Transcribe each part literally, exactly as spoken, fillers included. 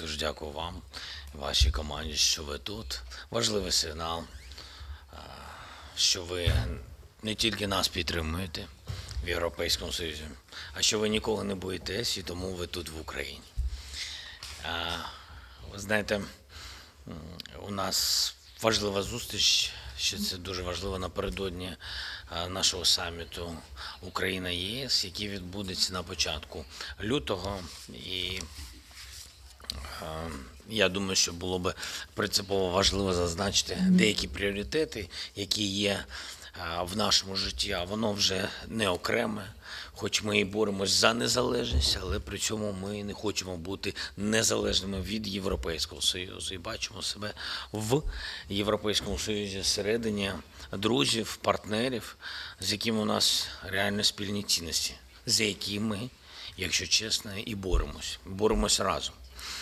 Дуже дякую вам, вашій команді, що ви тут. Важливий сигнал, що ви не тільки нас підтримуєте в Європейському Союзі, а що ви нікого не боїтесь, і тому ви тут в Україні. Ви знаєте, у нас важлива зустріч, що це дуже важливо напередодні нашого саміту Україна-ЄС, який відбудеться на початку лютого. І я думаю, що було би принципово важливо зазначити деякі пріоритети, які є в нашому житті, а воно вже не окреме, хоч ми і боремось за незалежність, але при цьому ми не хочемо бути незалежними від Європейського Союзу. І бачимо себе в Європейському Союзі всередині друзів, партнерів, з якими у нас реально спільні цінності, за які ми, якщо чесно, і боремось. Боремось разом.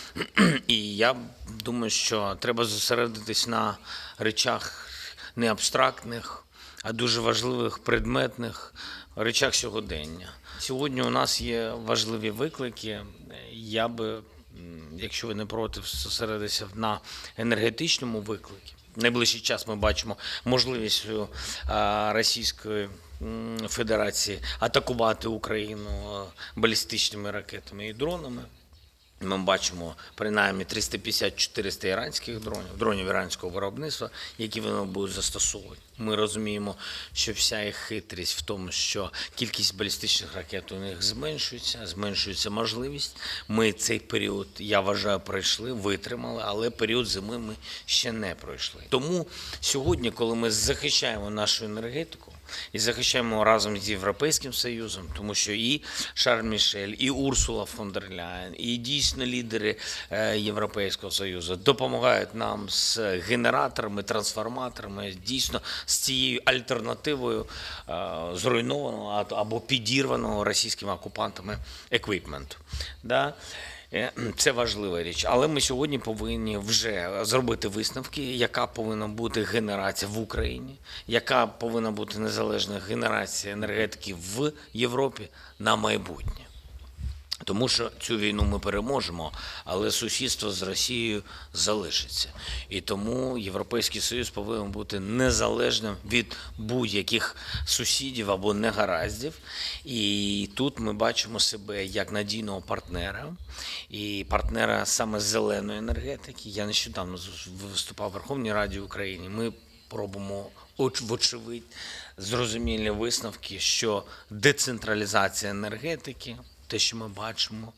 І я думаю, що треба зосередитись на речах не абстрактних, а дуже важливих, предметних речах сьогодення. Сьогодні у нас є важливі виклики. Я би, якщо ви не проти, зосередитися на енергетичному виклику. В найближчий час ми бачимо можливість Російської Федерації атакувати Україну балістичними ракетами і дронами. Ми бачимо принаймні триста п'ятдесят - чотириста іранських дронів, дронів іранського виробництва, які вони будуть застосовувати. Ми розуміємо, що вся їх хитрість в тому, що кількість балістичних ракет у них зменшується, зменшується можливість. Ми цей період, я вважаю, пройшли, витримали, але період зими ми ще не пройшли. Тому сьогодні, коли ми захищаємо нашу енергетику, і захищаємо разом з Європейським Союзом, тому що і Шарль Мішель, і Урсула фон дер Ляєн, і дійсно лідери Європейського Союзу допомагають нам з генераторами, трансформаторами, дійсно з цією альтернативою зруйнованого або підірваного російськими окупантами еквіпменту. Да? Це важлива річ, але ми сьогодні повинні вже зробити висновки, яка повинна бути генерація в Україні, яка повинна бути незалежна генерація енергетики в Європі на майбутнє. Тому що цю війну ми переможемо, але сусідство з Росією залишиться. І тому Європейський Союз повинен бути незалежним від будь-яких сусідів або негараздів. І тут ми бачимо себе як надійного партнера, і партнера саме зеленої енергетики. Я нещодавно виступав в Верховній Раді України. Ми робимо вочевидь зрозумілі висновки, що децентралізація енергетики, те, що ми бачимо,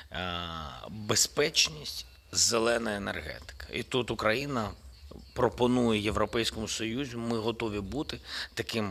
безпечність, зелена енергетика. І тут Україна пропонує Європейському Союзу, ми готові бути таким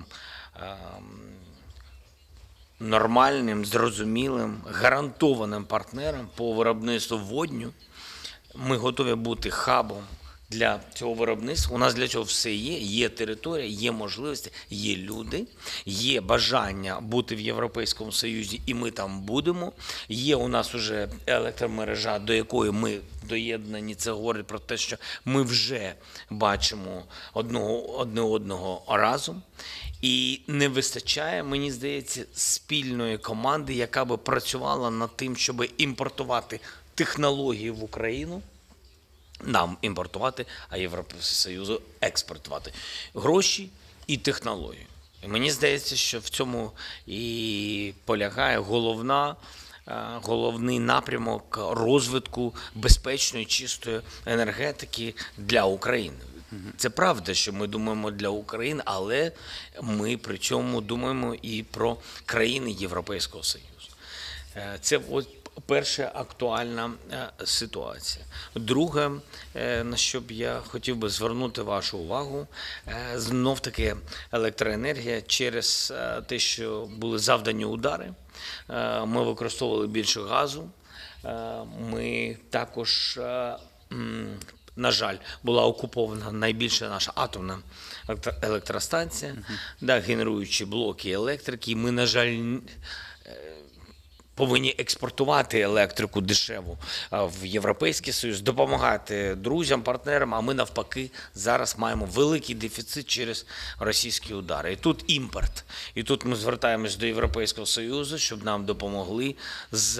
нормальним, зрозумілим, гарантованим партнером по виробництву водню. Ми готові бути хабом для цього виробництва. У нас для цього все є. Є територія, є можливості, є люди, є бажання бути в Європейському Союзі, і ми там будемо. Є у нас вже електромережа, до якої ми доєднані. Це говорить про те, що ми вже бачимо одного, одне одного разом. І не вистачає, мені здається, спільної команди, яка би працювала над тим, щоб імпортувати технології в Україну, нам імпортувати, а Європейському Союзу експортувати гроші і технології. І мені здається, що в цьому і полягає головна, головний напрямок розвитку безпечної, чистої енергетики для України. Це правда, що ми думаємо для України, але ми при цьому думаємо і про країни Європейського Союзу. Це от перша актуальна ситуація. Друге, на що б я хотів би звернути вашу увагу, знов-таки електроенергія через те, що були завдані удари. Ми використовували більше газу. Ми також, на жаль, була окупована найбільша наша атомна електростанція, uh-huh. да, генеруючі блоки електрики. І ми, на жаль, повинні експортувати електрику дешеву в Європейський Союз, допомагати друзям, партнерам, а ми навпаки зараз маємо великий дефіцит через російські удари. І тут імпорт. І тут ми звертаємось до Європейського Союзу, щоб нам допомогли з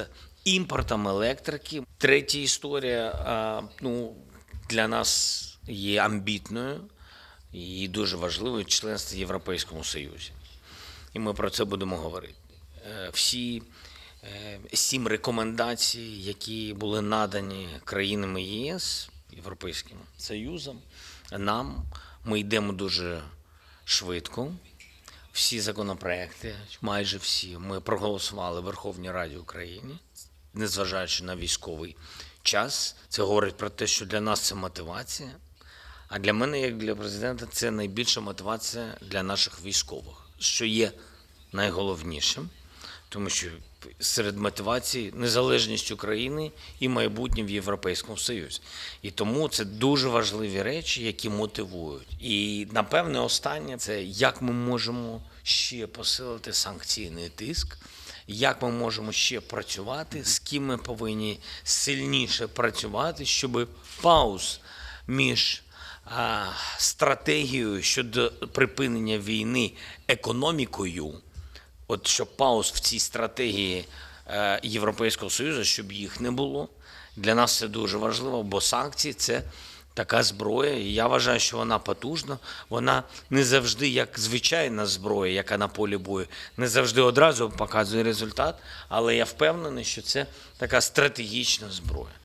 імпортом електрики. Третя історія, а, ну, для нас є амбітною і дуже важливою членство в Європейському Союзі. І ми про це будемо говорити. Е, Всі е, сім рекомендацій, які були надані країнами ЄС, Європейським Союзом, нам, ми йдемо дуже швидко. Всі законопроекти, майже всі, ми проголосували в Верховній Раді України, незважаючи на військовий час. Це говорить про те, що для нас це мотивація. А для мене, як для президента, це найбільша мотивація для наших військових, що є найголовнішим, тому що серед мотивацій незалежність України і майбутнє в Європейському Союзі. І тому це дуже важливі речі, які мотивують. І, напевне, останнє – це як ми можемо ще посилити санкційний тиск, як ми можемо ще працювати, з ким ми повинні сильніше працювати, щоб пауз між а, стратегією щодо припинення війни економікою, от щоб пауз в цій стратегії е, Європейського Союзу, щоб їх не було. Для нас це дуже важливо, бо санкції – це така зброя, і я вважаю, що вона потужна. Вона не завжди, як звичайна зброя, яка на полі бою, не завжди одразу показує результат, але я впевнений, що це така стратегічна зброя.